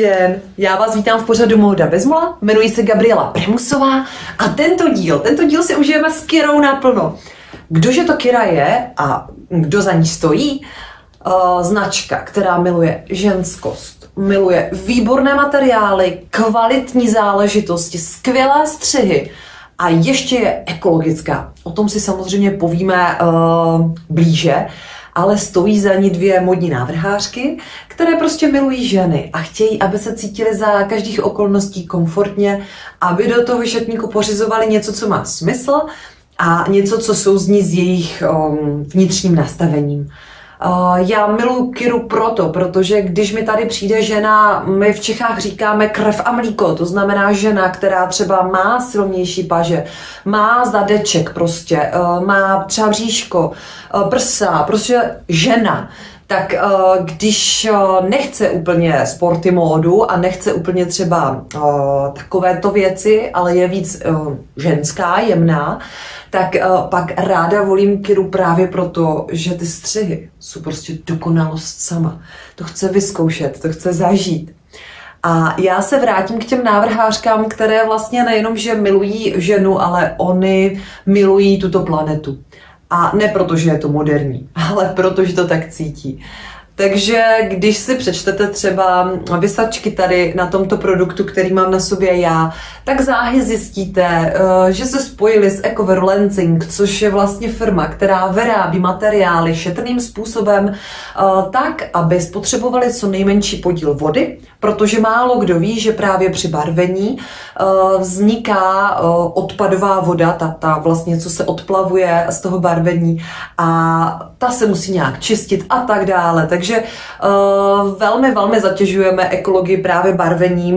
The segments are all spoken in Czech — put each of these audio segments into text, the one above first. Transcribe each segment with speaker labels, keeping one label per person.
Speaker 1: den, já vás vítám v pořadu Móda bez mola, jmenuji se Gabriela Primusová a tento díl si užijeme s Kirou naplno. Kdože to Kira je a kdo za ní stojí? Značka, která miluje ženskost, miluje výborné materiály, kvalitní záležitosti, skvělé střihy a ještě je ekologická. O tom si samozřejmě povíme blíže, ale stojí za ní dvě modní návrhářky, které prostě milují ženy a chtějí, aby se cítily za každých okolností komfortně, aby do toho šatníku pořizovali něco, co má smysl a něco, co souzní s jejich vnitřním nastavením. Já miluji Kiru protože když mi tady přijde žena, my v Čechách říkáme krev a mlíko, to znamená žena, která třeba má silnější paže, má zadeček prostě, má třeba bříško, prsa, prostě žena. Tak když nechce úplně sporty módu a nechce úplně třeba takovéto věci, ale je víc ženská, jemná, tak pak ráda volím Kiru právě proto, že ty střihy jsou prostě dokonalost sama. To chce vyzkoušet, to chce zažít. A já se vrátím k těm návrhářkám, které vlastně nejenom, že milují ženu, ale oni milují tuto planetu. A ne proto, že je to moderní, ale proto, že to tak cítí. Takže když si přečtete třeba vysačky tady na tomto produktu, který mám na sobě já, tak záhy zjistíte, že se spojili s Ecover Lensing, což je vlastně firma, která vyrábí materiály šetrným způsobem tak, aby spotřebovali co nejmenší podíl vody, protože málo kdo ví, že právě při barvení vzniká odpadová voda, ta vlastně, co se odplavuje z toho barvení a ta se musí nějak čistit a tak dále. Takže velmi zatěžujeme ekologii právě barvením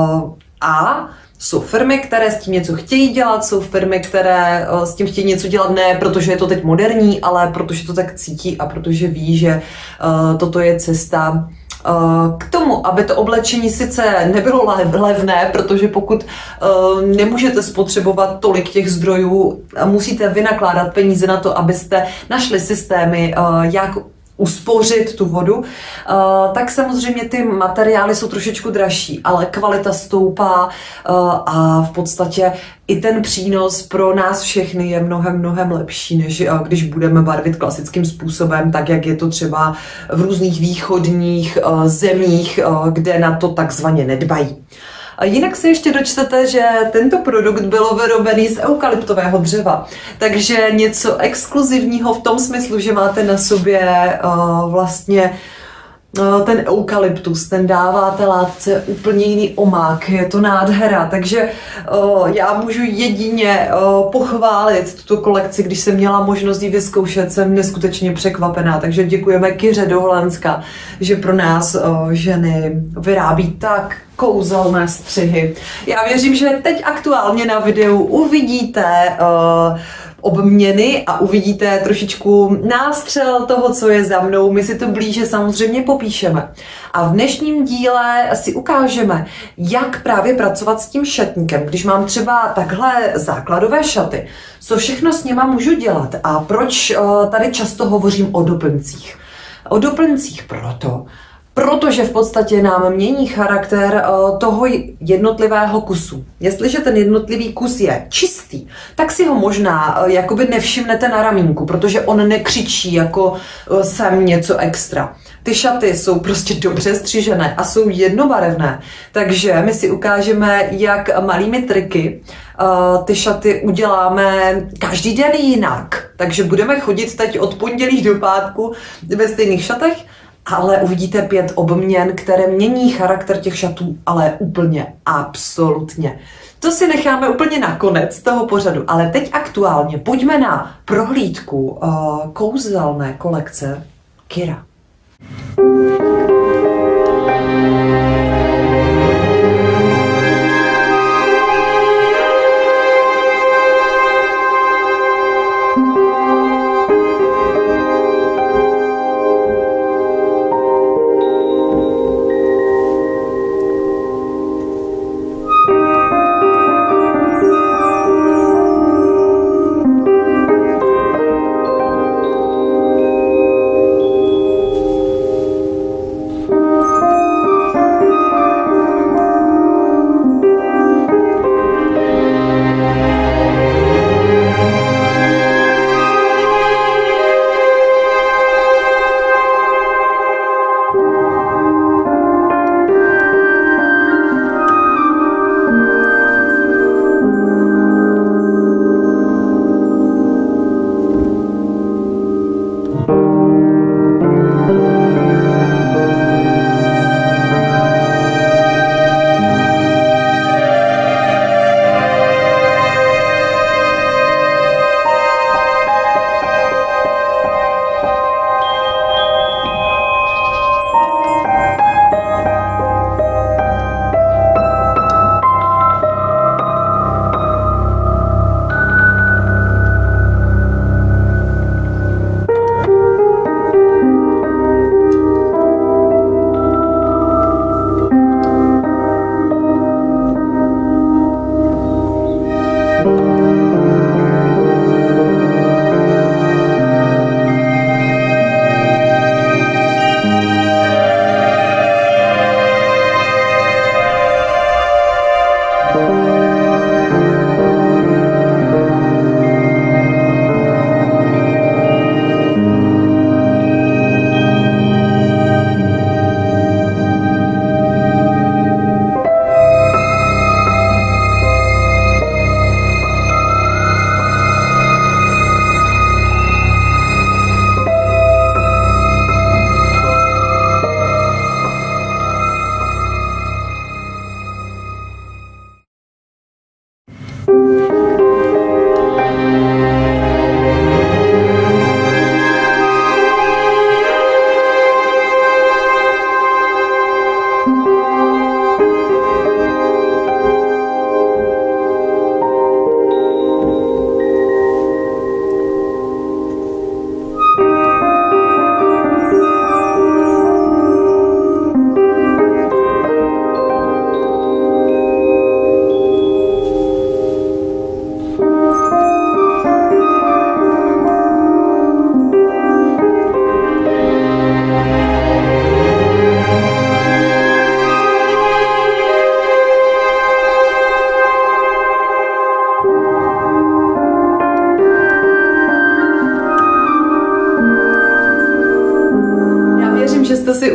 Speaker 1: a jsou firmy, které s tím něco chtějí dělat, jsou firmy, které s tím chtějí něco dělat ne protože je to teď moderní, ale protože to tak cítí a protože ví, že toto je cesta k tomu, aby to oblečení sice nebylo levné, protože pokud nemůžete spotřebovat tolik těch zdrojů, musíte vynakládat peníze na to, abyste našli systémy, jak uspořit tu vodu, tak samozřejmě ty materiály jsou trošičku dražší, ale kvalita stoupá a v podstatě i ten přínos pro nás všechny je mnohem lepší, než když budeme barvit klasickým způsobem, tak jak je to třeba v různých východních zemích, kde na to takzvaně nedbají. Jinak se ještě dočtete, že tento produkt byl vyrobený z eukalyptového dřeva, takže něco exkluzivního v tom smyslu, že máte na sobě vlastně ten eukalyptus, ten dává té látce úplně jiný omák, je to nádhera, takže já můžu jedině pochválit tuto kolekci, když jsem měla možnost ji vyzkoušet, jsem neskutečně překvapená, takže děkujeme Kiře do Holandska, že pro nás ženy vyrábí tak kouzelné střihy. Já věřím, že teď aktuálně na videu uvidíte obměny a uvidíte trošičku nástřel toho, co je za mnou. My si to blíže samozřejmě popíšeme. A v dnešním díle si ukážeme, jak právě pracovat s tím šatníkem, když mám třeba takhle základové šaty. Co všechno s nima můžu dělat a proč tady často hovořím o doplňcích. O doplňcích protože v podstatě nám mění charakter toho jednotlivého kusu. Jestliže ten jednotlivý kus je čistý, tak si ho možná jakoby nevšimnete na ramínku, protože on nekřičí jako sem něco extra. Ty šaty jsou prostě dobře střižené a jsou jednobarevné, takže my si ukážeme, jak malými triky ty šaty uděláme každý den jinak. Takže budeme chodit teď od pondělí do pátku ve stejných šatech, ale uvidíte 5 obměn, které mění charakter těch šatů, ale úplně absolutně. To si necháme úplně na konec toho pořadu, ale teď aktuálně pojďme na prohlídku kouzelné kolekce Kira.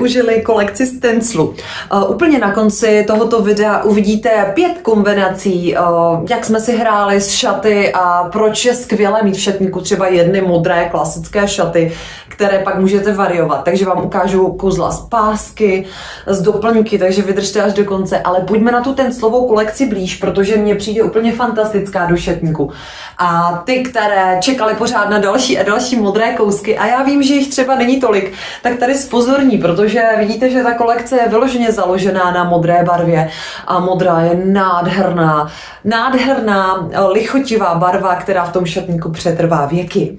Speaker 1: využili kolekci stenclu. Úplně na konci tohoto videa uvidíte 5 kombinací, jak jsme si hráli s šaty a proč je skvělé mít v šatníku třeba jedny modré klasické šaty, které pak můžete variovat. Takže vám ukážu kouzla z pásky, z doplňky, takže vydržte až do konce. Ale pojďme na tu stenclovou kolekci blíž, protože mně přijde úplně fantastická do šatníku. A ty, které čekali pořád na další a další modré kousky, a já vím, že jich třeba není tolik, tak tady zpozorní, protože vidíte, že ta kolekce je vyloženě založená na modré barvě a modrá je nádherná, nádherná, lichotivá barva, která v tom šatníku přetrvá věky.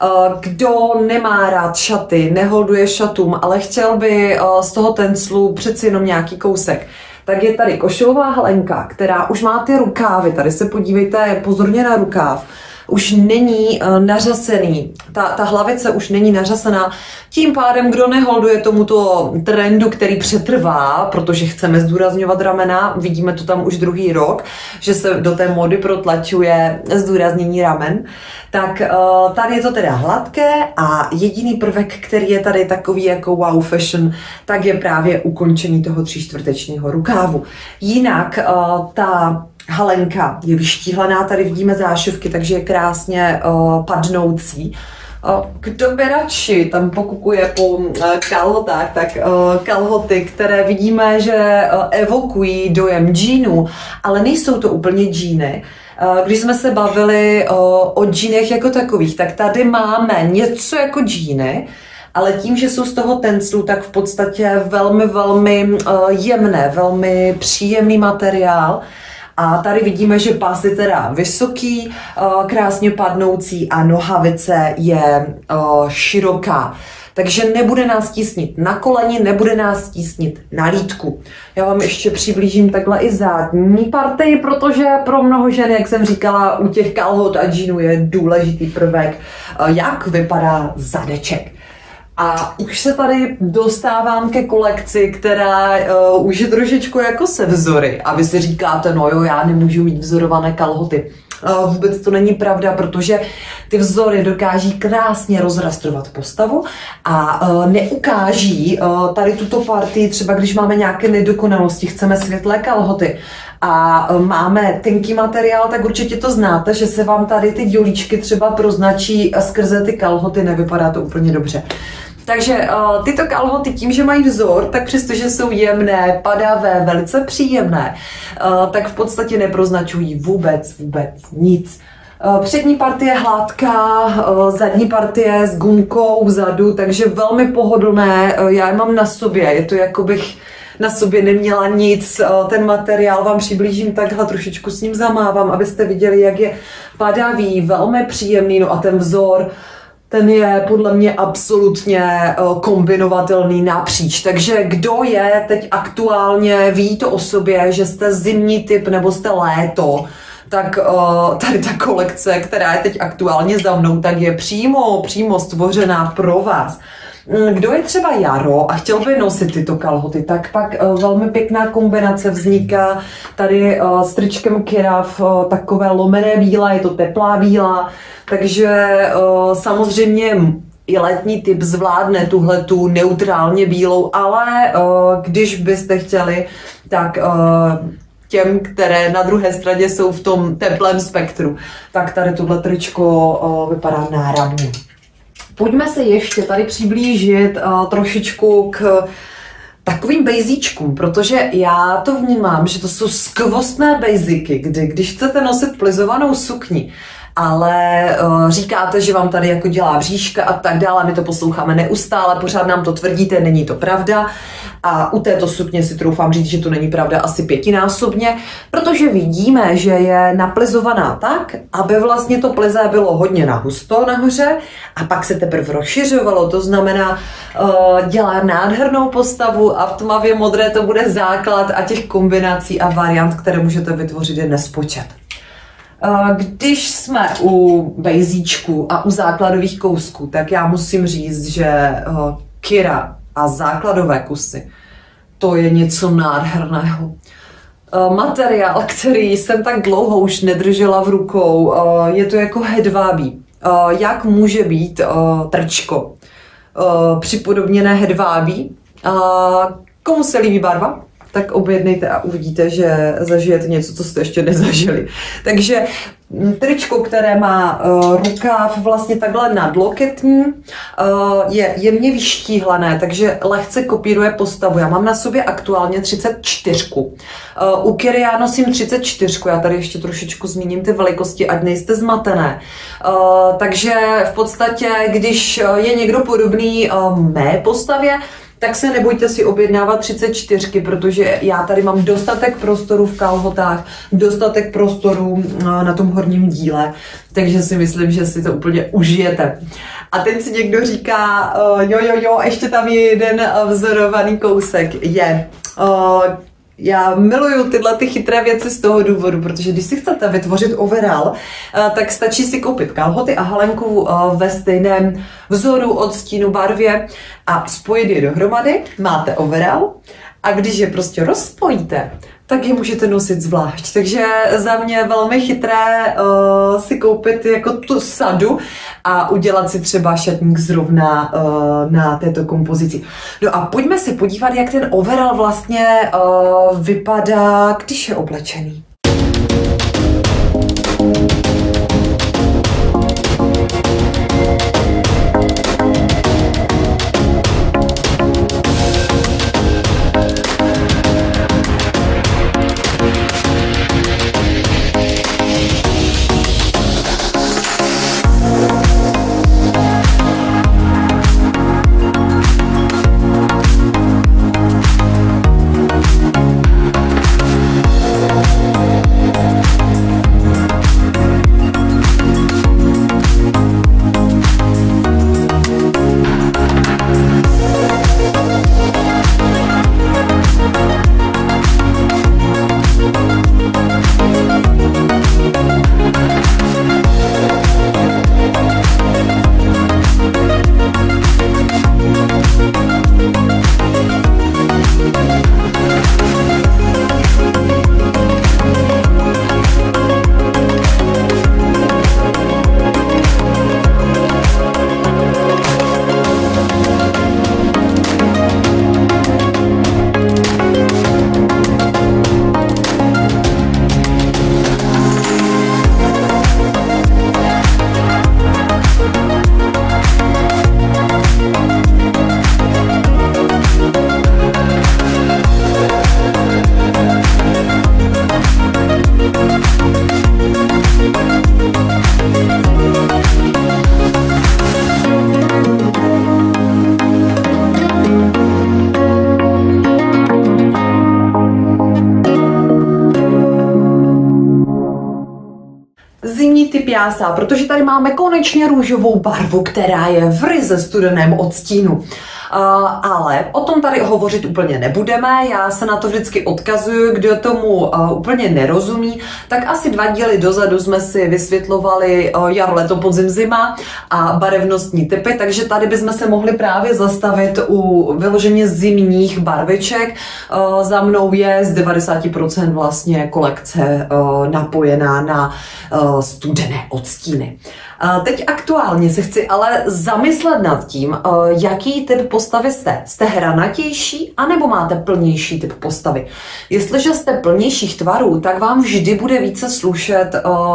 Speaker 1: Kdo nemá rád šaty, neholduje šatům, ale chtěl by z toho tenclu přeci jenom nějaký kousek, tak je tady košilová halenka, která už má ty rukávy. Tady se podívejte pozorně na rukáv. Už není nařasený, ta hlavice už není nařasená. Tím pádem, kdo neholduje tomuto trendu, který přetrvá, protože chceme zdůrazňovat ramena, vidíme to tam už druhý rok, že se do té mody protlačuje zdůraznění ramen, tak tady je to teda hladké a jediný prvek, který je tady takový jako wow fashion, tak je právě ukončení toho 3/4 rukávu. Jinak ta halenka je vyštíhlaná, tady vidíme zášivky, takže je krásně padnoucí. Kdo by radši tam pokukuje po kalhotách, tak kalhoty, které vidíme, že evokují dojem džínu, ale nejsou to úplně džíny. Když jsme se bavili o džínech jako takových, tak tady máme něco jako džíny, ale tím, že jsou z toho tenclu, tak v podstatě velmi jemné, velmi příjemný materiál. A tady vidíme, že pás je teda vysoký, krásně padnoucí a nohavice je široká. Takže nebude nás tísnit na koleni, nebude nás tísnit na lítku. Já vám ještě přiblížím takhle i zadní partii, protože pro mnoho žen, jak jsem říkala, u těch kalhot a džínů je důležitý prvek, jak vypadá zadeček. A už se tady dostávám ke kolekci, která už je trošičku jako se vzory. A vy si říkáte, no jo, já nemůžu mít vzorované kalhoty. Vůbec to není pravda, protože ty vzory dokáží krásně rozrastrovat postavu a neukáží tady tuto partii, třeba když máme nějaké nedokonalosti, chceme světlé kalhoty a máme tenký materiál, tak určitě to znáte, že se vám tady ty dělíčky třeba proznačí skrze ty kalhoty, nevypadá to úplně dobře. Takže tyto kalhoty tím, že mají vzor, tak přestože jsou jemné, padavé, velice příjemné, tak v podstatě neproznačují vůbec nic. Přední partie hladká, zadní partie s gumkou vzadu, takže velmi pohodlné. Já je mám na sobě, je to jako bych na sobě neměla nic. Ten materiál vám přiblížím takhle, trošičku s ním zamávám, abyste viděli, jak je padavý, velmi příjemný, no a ten vzor, ten je podle mě absolutně kombinovatelný napříč. Takže kdo je teď aktuálně, ví to o sobě, že jste zimní typ nebo jste léto, tak tady ta kolekce, která je teď aktuálně za mnou, tak je přímo stvořená pro vás. Kdo je třeba jaro a chtěl by nosit tyto kalhoty, tak pak velmi pěkná kombinace vzniká tady s tričkem Kira v takové lomené bílé, je to teplá bílá, takže samozřejmě i letní typ zvládne tuhletu neutrálně bílou, ale když byste chtěli, tak těm, které na druhé straně jsou v tom teplém spektru, tak tady tohle tričko vypadá náramně. Pojďme se ještě tady přiblížit trošičku k takovým bejzíčkům, protože já to vnímám, že to jsou skvostné bejziky, kdy když chcete nosit plizovanou sukni, ale říkáte, že vám tady jako dělá bříška a tak dále, my to posloucháme neustále, pořád nám to tvrdíte, není to pravda. A u této sukně si troufám říct, že to není pravda asi 5násobně, protože vidíme, že je naplizovaná tak, aby vlastně to plizé bylo hodně nahusto nahoře a pak se teprve rozšiřovalo, to znamená, dělá nádhernou postavu a v tmavě modré to bude základ a těch kombinací a variant, které můžete vytvořit, je nespočet. Když jsme u bejzíčku a u základových kousků, tak já musím říct, že Kira a základové kusy, to je něco nádherného. Materiál, který jsem tak dlouho už nedržela v rukou, je to jako hedvábí. Jak může být trčko připodobněné hedvábí? Komu se líbí barva, tak objednejte a uvidíte, že zažijete něco, co jste ještě nezažili. Takže tričko, které má rukáv vlastně takhle nadloketní, je jemně vyštíhlané, takže lehce kopíruje postavu. Já mám na sobě aktuálně 34. U Kiry já nosím 34, já tady ještě trošičku zmíním ty velikosti, ať nejste zmatené. Takže v podstatě, když je někdo podobný mé postavě, tak se nebojte si objednávat 34, protože já tady mám dostatek prostoru v kalhotách, dostatek prostoru na tom horním díle, takže si myslím, že si to úplně užijete. A teď si někdo říká, jo, ještě tam je jeden vzorovaný kousek, já miluju tyhle ty chytré věci z toho důvodu, protože když si chcete vytvořit overall, tak stačí si koupit kalhoty a halenku ve stejném vzoru, odstínu, barvě a spojit je dohromady, máte overall a když je prostě rozpojíte, tak je můžete nosit zvlášť. Takže za mě velmi chytré si koupit jako tu sadu a udělat si třeba šatník zrovna na této kompozici. No a pojďme si podívat, jak ten overall vlastně vypadá, když je oblečený. Typ jása, protože tady máme konečně růžovou barvu, která je v ryze studeném odstínu. Ale o tom tady hovořit úplně nebudeme, já se na to vždycky odkazuju, kdo tomu úplně nerozumí, tak asi 2 díly dozadu jsme si vysvětlovali jaro, leto, podzim, zima a barevnostní typy, takže tady bychom se mohli právě zastavit u vyloženě zimních barviček. Za mnou je z 90% vlastně kolekce napojená na studené odstíny. Teď aktuálně se chci ale zamyslet nad tím, jaký typ postavy jste. Jste hranatější, anebo máte plnější typ postavy? Jestliže jste plnějších tvarů, tak vám vždy bude více slušet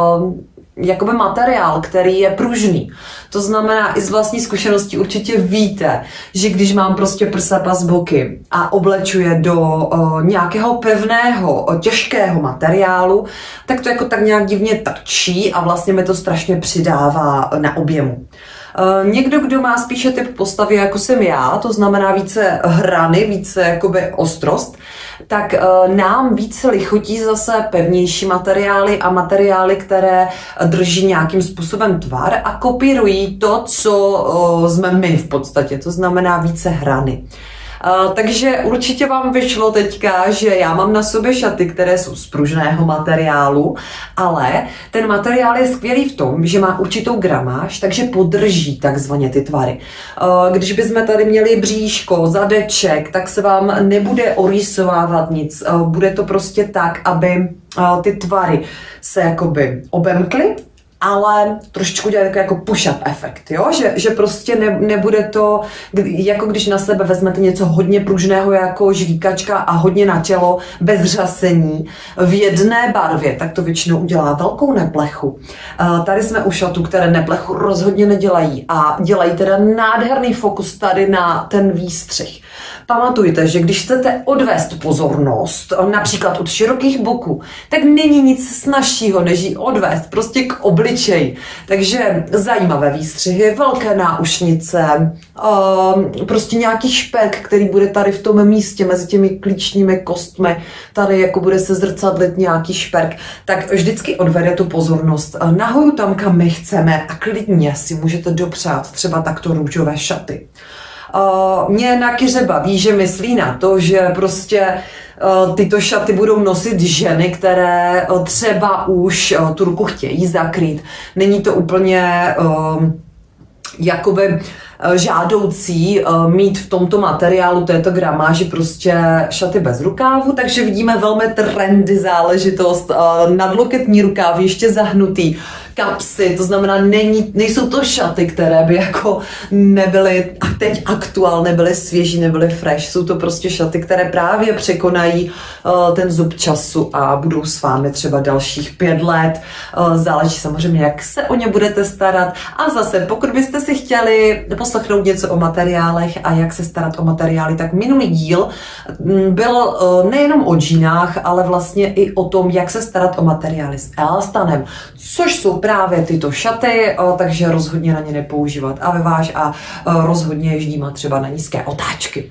Speaker 1: jakoby materiál, který je pružný. To znamená, i z vlastní zkušenosti určitě víte, že když mám prostě prsa, pas, boky a oblečuje do nějakého pevného, těžkého materiálu, tak to jako tak nějak divně trčí a vlastně mi to strašně přidává na objemu. Někdo, kdo má spíše typ postavy, jako jsem já, to znamená více hrany, více jakoby ostrost, tak nám více lichotí zase pevnější materiály a materiály, které drží nějakým způsobem tvar a kopírují to, co jsme my v podstatě, to znamená více hrany. Takže určitě vám vyšlo teďka, že já mám na sobě šaty, které jsou z pružného materiálu, ale ten materiál je skvělý v tom, že má určitou gramáž, takže podrží takzvaně ty tvary. Když bychom tady měli bříško, zadeček, tak se vám nebude orýsovávat nic. Bude to prostě tak, aby ty tvary se jakoby obemkly ale trošičku dělat jako push-up efekt, jo? Že prostě nebude to, jako když na sebe vezmete něco hodně pružného jako žvíkačka a hodně na tělo, bez řasení, v jedné barvě, tak to většinou udělá velkou neplechu. Tady jsme u šatů, které neplechu rozhodně nedělají a dělají teda nádherný fokus tady na ten výstřih. Pamatujte, že když chcete odvést pozornost, například od širokých boků, tak není nic snazšího, než ji odvést prostě k obličeji. Takže zajímavé výstřihy, velké náušnice, prostě nějaký špek, který bude tady v tom místě mezi těmi klíčními kostmi, tady jako bude se zrcadlit nějaký šperk, tak vždycky odvede tu pozornost nahoru tam, kam my chceme a klidně si můžete dopřát třeba takto růžové šaty. Mě na Kyře baví, že myslí na to, že prostě tyto šaty budou nosit ženy, které třeba už tu ruku chtějí zakrýt. Není to úplně jakoby žádoucí mít v tomto materiálu této gramáži prostě šaty bez rukávu, takže vidíme velmi trendy záležitost, nadloketní rukáv ještě zahnutý, kapsy, to znamená nejsou to šaty, které by jako nebyly teď aktuál, nebyly svěží, nebyly fresh, jsou to prostě šaty, které právě překonají ten zub času a budou s vámi třeba dalších 5 let, záleží samozřejmě, jak se o ně budete starat a zase, pokud byste si chtěli poslechnout něco o materiálech a jak se starat o materiály, tak minulý díl byl nejenom o džínách, ale vlastně i o tom, jak se starat o materiály s elastanem, což jsou právě tyto šaty, takže rozhodně na ně nepoužívat aviváž a rozhodně ježdíme třeba na nízké otáčky.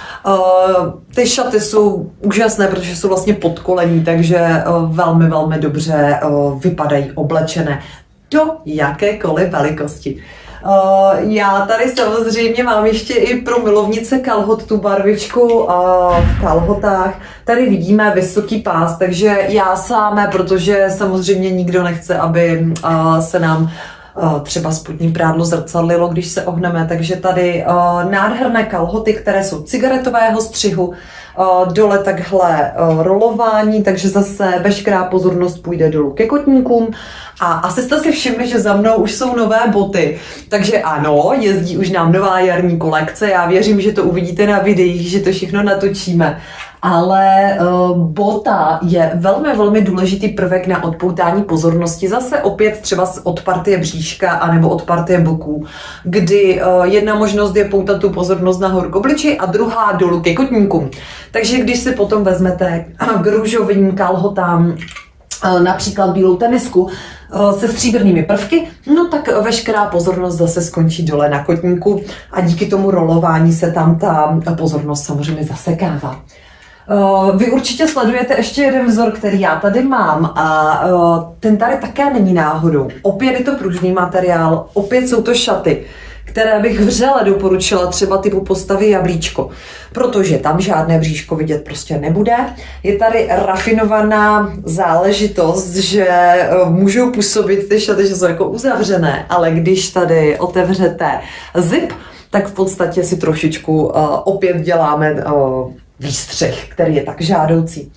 Speaker 1: Ty šaty jsou úžasné, protože jsou vlastně podkolení, takže velmi, velmi dobře vypadají oblečené do jakékoliv velikosti. Já tady samozřejmě mám ještě i pro milovnice kalhot tu barvičku v kalhotách. Tady vidíme vysoký pás, takže já sáme, protože samozřejmě nikdo nechce, aby se nám třeba spodní prádlo zrcadlilo, když se ohneme, takže tady nádherné kalhoty, které jsou cigaretového střihu, dole takhle rolování, takže zase veškerá pozornost půjde dolů ke kotníkům. A asi jste si všimli, že za mnou už jsou nové boty, takže ano, jezdí už nám nová jarní kolekce, já věřím, že to uvidíte na videích, že to všechno natočíme. Ale bota je velmi, velmi důležitý prvek na odpoutání pozornosti, zase opět třeba od partie bříška anebo od partie boků, kdy jedna možnost je poutat tu pozornost nahoru k obličeji a druhá dolů ke kotníkům. Takže když si potom vezmete k růžovým kalhotám například bílou tenisku se stříbrnými prvky, no tak veškerá pozornost zase skončí dole na kotníku a díky tomu rolování se tam ta pozornost samozřejmě zasekává. Vy určitě sledujete ještě jeden vzor, který já tady mám a ten tady také není náhodou. Opět je to pružný materiál, opět jsou to šaty, které bych vřele doporučila třeba typu postavy jablíčko, protože tam žádné bříško vidět prostě nebude. Je tady rafinovaná záležitost, že můžou působit ty šaty, že jsou jako uzavřené, ale když tady otevřete zip, tak v podstatě si trošičku opět děláme výstřih, který je tak žádoucí.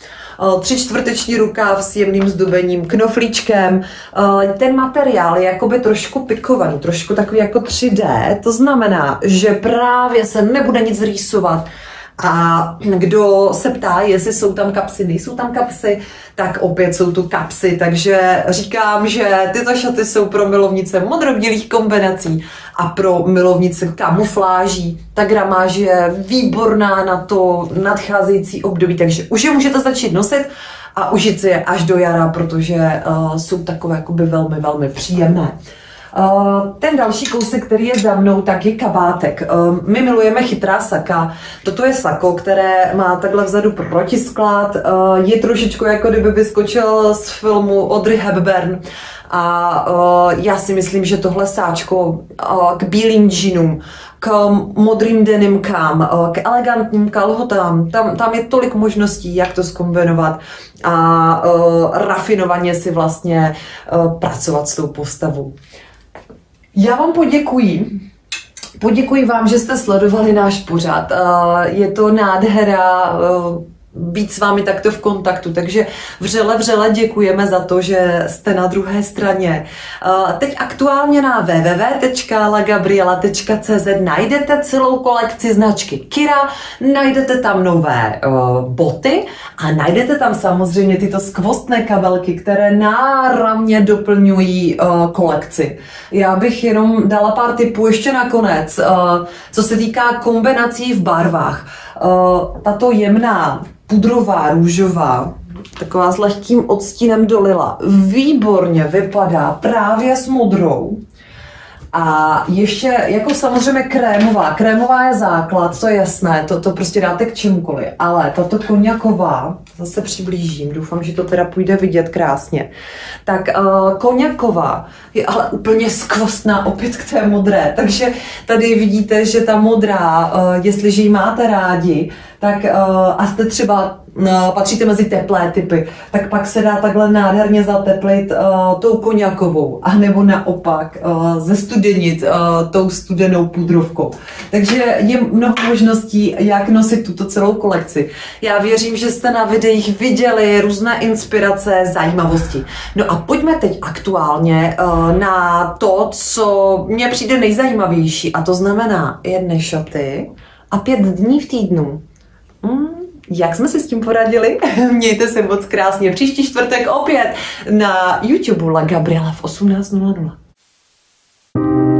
Speaker 1: 3/4 rukáv s jemným zdobením, knoflíčkem. Ten materiál je jakoby trošku pikovaný, trošku takový jako 3D, to znamená, že právě se nebude nic rýsovat. A kdo se ptá, jestli jsou tam kapsy, nejsou tam kapsy, tak opět jsou tu kapsy, takže říkám, že tyto šaty jsou pro milovnice modrobílých kombinací a pro milovnice kamufláží. Ta gramáž je výborná na to nadcházející období, takže už je můžete začít nosit a užít si je až do jara, protože jsou takové jakoby velmi, velmi příjemné. Ten další kousek, který je za mnou, tak je kabátek. My milujeme chytrá saka. Toto je sako, které má takhle vzadu protisklad. Je trošičku jako kdyby vyskočil z filmu Audrey Hepburn. A já si myslím, že tohle sáčko k bílým džínům, k modrým denimkám, k elegantním kalhotám, tam je tolik možností, jak to zkombinovat a rafinovaně si vlastně pracovat s tou postavou. Já vám poděkuji. Poděkuji vám, že jste sledovali náš pořad. Je to nádhera být s vámi takto v kontaktu. Takže vřele děkujeme za to, že jste na druhé straně. Teď aktuálně na www.lagabriela.cz najdete celou kolekci značky Kira, najdete tam nové boty a najdete tam samozřejmě tyto skvostné kabelky, které náramně doplňují kolekci. Já bych jenom dala pár tipů ještě nakonec, co se týká kombinací v barvách. Tato jemná pudrová, růžová, taková s lehkým odstínem do lila, výborně vypadá právě s modrou. A ještě jako samozřejmě krémová. Krémová je základ, to je jasné, to prostě dáte k čemukoliv. Ale tato koňaková, zase přiblížím, doufám, že to teda půjde vidět krásně. Tak koňaková je ale úplně skvostná opět k té modré. Takže tady vidíte, že ta modrá, jestliže ji máte rádi, tak a jste třeba patříte mezi teplé typy, tak pak se dá takhle nádherně zateplit tou koňakovou, anebo naopak zestudenit tou studenou pudrovkou. Takže je mnoho možností, jak nosit tuto celou kolekci. Já věřím, že jste na videích viděli různé inspirace, zajímavosti. No a pojďme teď aktuálně na to, co mně přijde nejzajímavější, a to znamená 1 šaty a 5 dní v týdnu. Jak jsme si s tím poradili? Mějte se moc krásně. Příští čtvrtek opět na YouTube La Gabriela v 18:00.